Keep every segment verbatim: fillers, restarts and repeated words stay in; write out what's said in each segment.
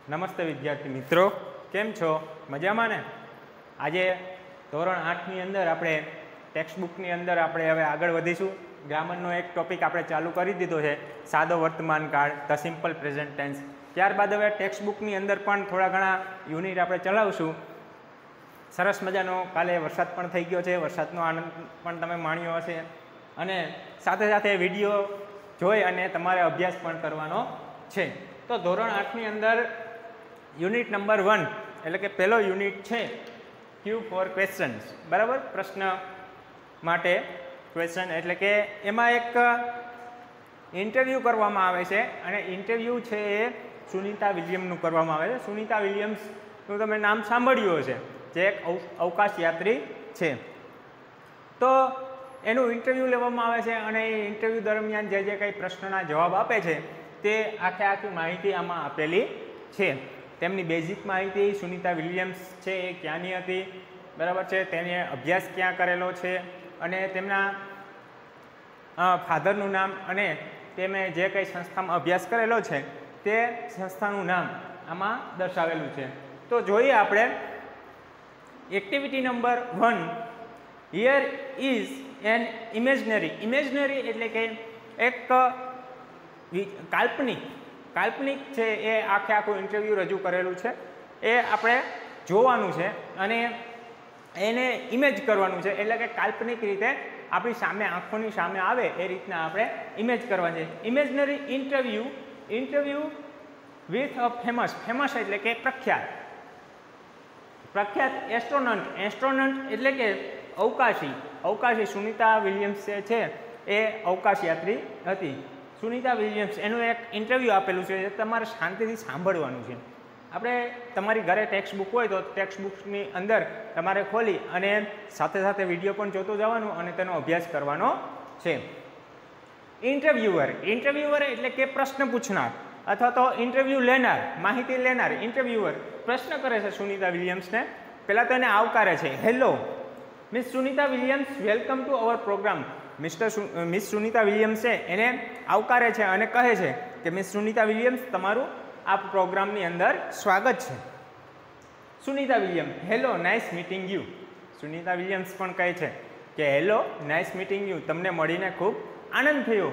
નમસ્તે વિદ્યાર્થી મિત્રો, કેમ છો? મજામાં ને? આજે ધોરણ આઠની અંદર આપણે ટેક્સ્ટબુકની અંદર આપણે હવે આગળ વધીશું. ગ્રામરનો એક ટોપિક આપણે ચાલુ કરી દીધો છે, સાદો વર્તમાન કાળ, ધ સિમ્પલ પ્રેઝન્ટ ટેન્સ. ત્યારબાદ હવે ટેક્સ્ટબુકની અંદર પણ થોડા ઘણા યુનિટ આપણે ચલાવશું. સરસ મજાનો કાલે વરસાદ પણ થઈ ગયો છે, વરસાદનો આનંદ પણ તમે માણ્યો હશે અને સાથે સાથે વિડીયો જોઈ અને તમારે અભ્યાસ પણ કરવાનો છે. તો ધોરણ આઠની અંદર યુનિટ નંબર વન એટલે કે પહેલો યુનિટ છે ક્યુ ફોર ક્વેશ્ચન્સ, બરાબર? પ્રશ્ન માટે ક્વેશ્ચન એટલે કે એમાં એક ઇન્ટરવ્યૂ કરવામાં આવે છે અને ઇન્ટરવ્યૂ છે એ સુનિતા વિલિયમનું કરવામાં આવે છે. સુનિતા વિલિયમ્સનું તમે નામ સાંભળ્યું હશે, જે એક અવકાશ યાત્રી છે. તો એનું ઇન્ટરવ્યૂ લેવામાં આવે છે અને એ ઇન્ટરવ્યૂ દરમિયાન જે જે કંઈ પ્રશ્નના જવાબ આપે છે તે આખે આખી માહિતી આમાં આપેલી છે. તેમની બેઝિક માહિતી, સુનિતા વિલિયમ્સ છે એ ક્યાંની હતી, બરાબર છે, તેને અભ્યાસ ક્યાં કરેલો છે અને તેમના ફાધરનું નામ અને તેમે જે કંઈ સંસ્થામાં અભ્યાસ કરેલો છે તે સંસ્થાનું નામ આમાં દર્શાવેલું છે. તો જોઈએ આપણે activity number one. Here is an imaginary. Imaginary એટલે કે એક કાલ્પનિક કાલ્પનિક છે એ આખે આખું ઇન્ટરવ્યૂ રજૂ કરેલું છે. એ આપણે જોવાનું છે અને એને ઇમેજ કરવાનું છે, એટલે કે કાલ્પનિક રીતે આપણી સામે, આંખોની સામે આવે એ રીતના આપણે ઇમેજ કરવાની છે. Imaginary interview interview with a famous. Famous એટલે કે પ્રખ્યાત પ્રખ્યાત એસ્ટ્રોનન્ટ. એસ્ટ્રોનન્ટ એટલે કે અવકાશી. અવકાશી સુનિતા વિલિયમ્સ છે એ અવકાશ યાત્રી હતી. સુનિતા વિલિયમ્સ એનું એક ઇન્ટરવ્યૂ આપેલું છે, જે તમારે શાંતિથી સાંભળવાનું છે. આપણે તમારી ઘરે ટેક્સ્ટ બુક હોય તો ટેક્સ્ટ બુકની અંદર તમારે ખોલી અને સાથે સાથે વિડીયો પણ જોતો જવાનું અને તેનો અભ્યાસ કરવાનો છે. ઇન્ટરવ્યુઅર. ઇન્ટરવ્યુઅર એટલે કે પ્રશ્ન પૂછનાર અથવા તો ઇન્ટરવ્યૂ લેનાર, માહિતી લેનાર. ઇન્ટરવ્યુઅર પ્રશ્ન કરે છે સુનિતા વિલિયમ્સને. પહેલાં તો એને આવકારે છે, hello miss Sunita Williams, welcome to our programme. Mister miss Sunita Williams છે એને આવકારે છે અને કહે છે કે મિસ સુનિતા વિલિયમ્સ, તમારું આ પ્રોગ્રામની અંદર સ્વાગત છે. Sunita Williams, hello, nice meeting you. Sunita Williams પણ કહે છે કે હેલો, નાઇસ મીટિંગ યુ, તમને મળીને ખૂબ આનંદ થયો.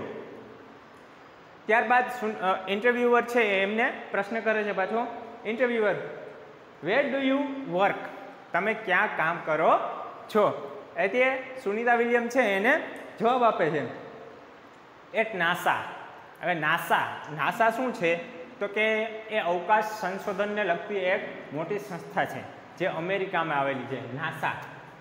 ત્યારબાદ ઇન્ટરવ્યુઅર છે એમને પ્રશ્ન કરે છે પાછો. Interviewer, where do you work? તમે ક્યાં કામ કરો છો? એટલે સુનિતા વિલિયમ છે એને જવાબ આપે છે એટ નાસા. હવે નાસા નાસા શું છે તો કે એ અવકાશ સંશોધનને લગતી એક મોટી સંસ્થા છે જે અમેરિકામાં આવેલી છે, નાસા.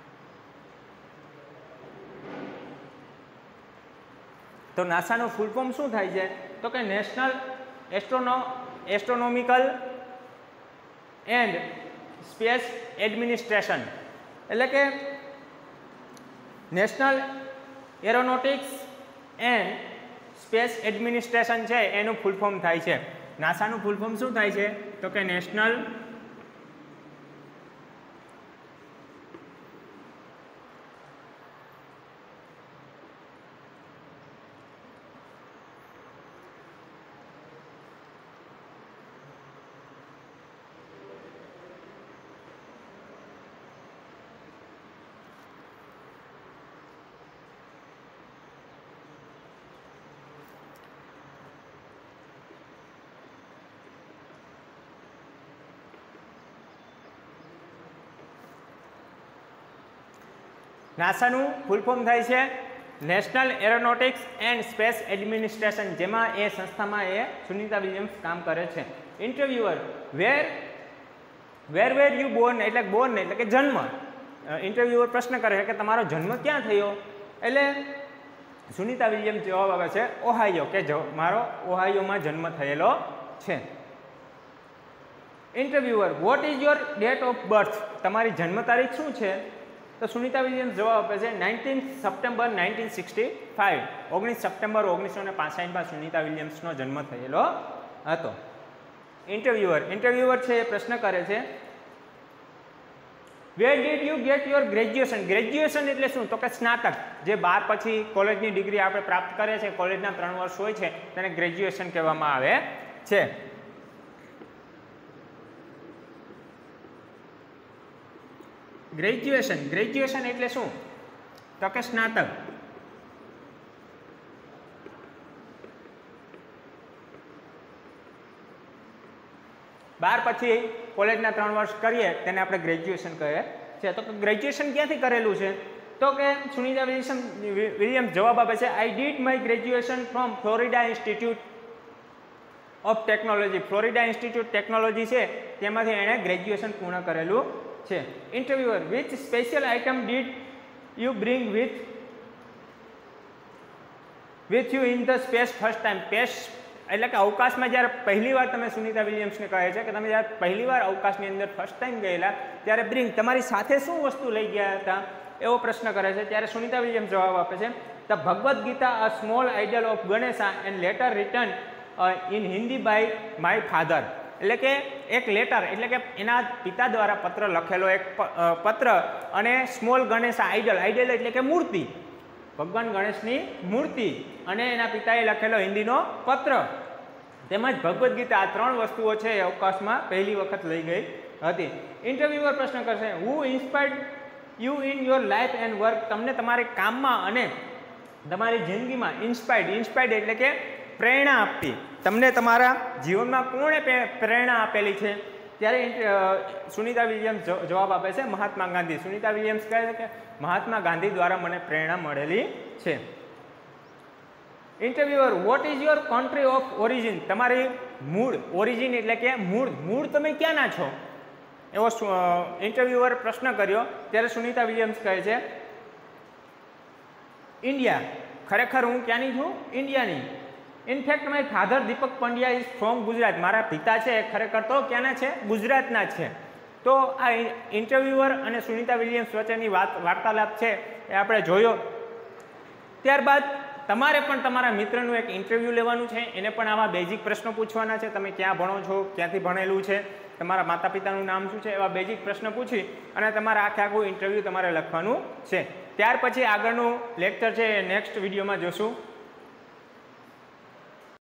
તો નાસાનું ફૂલ ફોર્મ શું થાય છે તો કે national astrono astronomical and space administration. એટલે કે national aeronautics and space administration છે એનું ફૂલ ફોર્મ થાય છે. નાસાનું ફૂલ ફોર્મ શું થાય છે તો કે નેશનલ નાસાનું ફૂલ ફોર્મ થાય છે national aeronautics and space administration, જેમાં એ સંસ્થામાં એ સુનિતા વિલિયમ્સ કામ કરે છે. Interviewer, where where where you born? એટલે બોર્ન એટલે કે જન્મ. ઇન્ટરવ્યુઅર પ્રશ્ન કરે છે કે તમારો જન્મ ક્યાં થયો? એટલે સુનિતા વિલિયમ્સ જવાબ આપે છે ઓહાયો, કે મારો ઓહાયોમાં જન્મ થયેલો છે. Interviewer, what is your date of birth? તમારી જન્મ તારીખ શું છે? તો સુનિતા વિલિયમ્સ જવાબ આપે છે nineteen September nineteen sixty five. ઓગણીસ સપ્ટેમ્બર ઓગણીસો ને પાસઠમાં સુનિતા વિલિયમ્સનો જન્મ થયેલો હતો. ઇન્ટરવ્યુઅર ઇન્ટરવ્યુઅર છે એ પ્રશ્ન કરે છે where did you get your graduation? Graduation એટલે શું તો કે સ્નાતક. જે બાર પછી કોલેજની ડિગ્રી આપણે પ્રાપ્ત કરીએ છીએ, કોલેજના ત્રણ વર્ષ હોય છે તેને ગ્રેજ્યુએશન કહેવામાં આવે છે. ગ્રેજ્યુએશન ગ્રેજ્યુએશન એટલે શું? તો કે સ્નાતક. બાર પછી કોલેજના ત્રણ વર્ષ કરીએ તેને આપણે ગ્રેજ્યુએશન કહીએ છે. તો ગ્રેજ્યુએશન ક્યાંથી કરેલું છે? તો કે સુનિતા વિલિયમ વિલિયમ્સ જવાબ આપે છે, I did my graduation from Florida Institute of Technology. Florida Institute Technology છે તેમાંથી એણે ગ્રેજ્યુએશન પૂર્ણ કરેલું છે. Interviewer, which special item did you bring with with you in the space first time. Space એટલે કે અવકાશમાં જ્યારે પહેલી વાર તમે સુનિતા વિલિયમ્સને કહે છે કે તમે જ્યારે પહેલી વાર અવકાશની અંદર ફર્સ્ટ ટાઈમ ગયેલા ત્યારે બ્રિંગ તમારી સાથે શું વસ્તુ લઈ ગયા હતા એવો પ્રશ્ન કરે છે. ત્યારે સુનિતા વિલિયમ્સ જવાબ આપે છે, the Bhagavad Gita, a small idol of Ganesha and letter return in Hindi by my father. એટલે કે એક લેટર એટલે કે એના પિતા દ્વારા પત્ર લખેલો એક પત્ર અને સ્મોલ ગણેશા આઇડલ આઇડલ એટલે કે મૂર્તિ, ભગવાન ગણેશની મૂર્તિ અને એના પિતાએ લખેલો હિન્દીનો પત્ર તેમજ ભગવદ્ ગીતા, આ ત્રણ વસ્તુઓ છે એ અવકાશમાં પહેલી વખત લઈ ગઈ હતી. ઇન્ટરવ્યુઅર પ્રશ્ન કરશે, who inspired you in your life and work. તમને તમારી કામમાં અને તમારી જિંદગીમાં ઇન્સ્પાયર્ડ ઇન્સ્પાયર્ડ એટલે કે પ્રેરણા આપતી તમને તમારા જીવનમાં કોણે પ્રેરણા આપેલી છે? ત્યારે સુનિતા વિલિયમ્સ જવાબ આપે છે, મહાત્મા ગાંધી. સુનિતા વિલિયમ્સ કહે છે કે મહાત્મા ગાંધી દ્વારા મને પ્રેરણા મળેલી છે. Interviewer, what is your country of origin. તમારી મૂળ, ઓરિજિન એટલે કે મૂળ, મૂળ તમે ક્યાંના છો એવો ઇન્ટરવ્યુઅર પ્રશ્ન કર્યો. ત્યારે સુનિતા વિલિયમ્સ કહે છે, ઇન્ડિયા. ખરેખર હું ક્યાંની છું? ઇન્ડિયાની. In fact my father Deepak Pandya is from Gujarat. મારા પિતા છે ખરેખર તો ક્યાંના છે? ગુજરાતના છે. તો આ ઇન્ટરવ્યુઅર અને સુનિતા વિલિયમ્સ વચ્ચેની વાત વાર્તાલાપ છે એ આપણે જોયો. ત્યારબાદ તમારે પણ તમારા મિત્રનું એક ઇન્ટરવ્યૂ લેવાનું છે. એને પણ આવા બેઝિક પ્રશ્નો પૂછવાના છે. તમે ક્યાં ભણો છો, ક્યાંથી ભણેલું છે, તમારા માતા પિતાનું નામ શું છે, એવા બેઝિક પ્રશ્ન પૂછી અને તમારે આખે આખું ઇન્ટરવ્યૂ તમારે લખવાનું છે. ત્યાર પછી આગળનું લેક્ચર છે એ નેક્સ્ટ વિડીયોમાં જોશું.